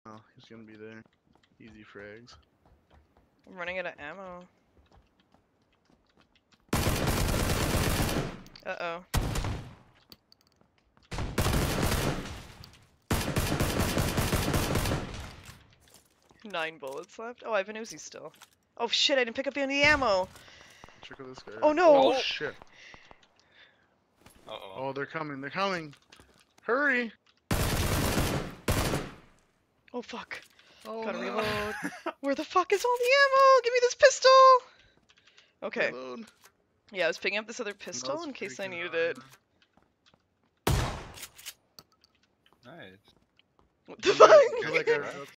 Oh, he's gonna be there. Easy frags. I'm running out of ammo. Uh-oh. Nine bullets left. Oh, I have an Uzi still. Oh shit, I didn't pick up any ammo! Check out this guy. Oh no! Oh shit. Uh-oh. Oh, they're coming, they're coming! Hurry! Oh fuck. Oh, Gotta no. reload. Where the fuck is all the ammo? Give me this pistol! Okay. Reload. Yeah, I was picking up this other pistol That's in case I freaking needed it. Nice. What the fuck? Kill that guy.